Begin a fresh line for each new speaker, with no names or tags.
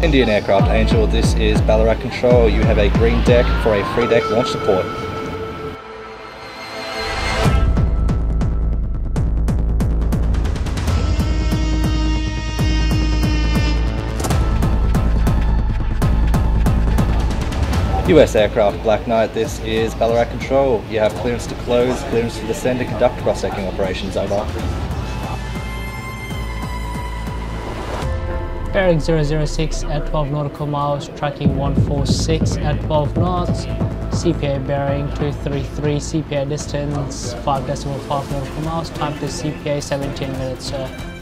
Indian Aircraft Angel, this is Ballarat Control. You have a green deck for a free deck launch support. US Aircraft Black Knight, this is Ballarat Control. You have clearance to close, clearance to descend and conduct cross-secking operations, over.
Bearing 006 at 12 nautical miles, tracking 146 at 12 knots, CPA bearing 233, CPA distance 5.5 nautical miles, time to CPA 17 minutes, sir.